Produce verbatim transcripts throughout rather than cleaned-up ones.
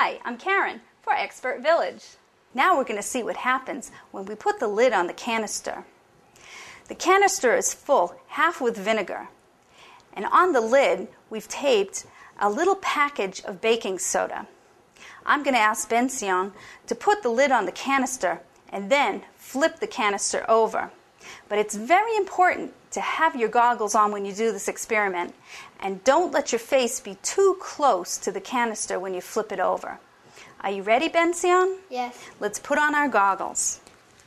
Hi, I'm Karen for Expert Village. Now we're going to see what happens when we put the lid on the canister. The canister is full, half with vinegar. And on the lid, we've taped a little package of baking soda. I'm going to ask Ben-Sion to put the lid on the canister and then flip the canister over. But it's very important to have your goggles on when you do this experiment, and don't let your face be too close to the canister when you flip it over. Are you ready, Ben-Sion? Yes. Let's put on our goggles.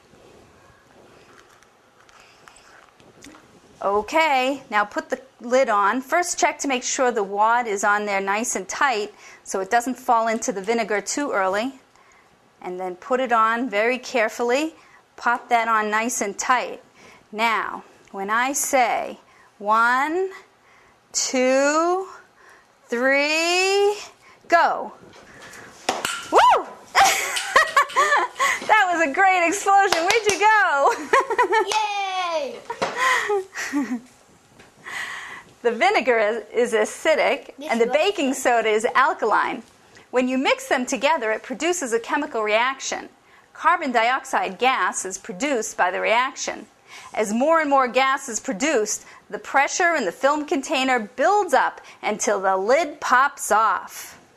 Okay, now put the lid on. First check to make sure the wad is on there nice and tight so it doesn't fall into the vinegar too early. And then put it on very carefully. Pop that on nice and tight. Now, when I say one, two, three, go. Woo! That was a great explosion. Where'd you go? Yay! The vinegar is, is acidic, Yes, and the you baking like it. soda is alkaline. When you mix them together, it produces a chemical reaction. Carbon dioxide gas is produced by the reaction. As more and more gas is produced, the pressure in the film container builds up until the lid pops off.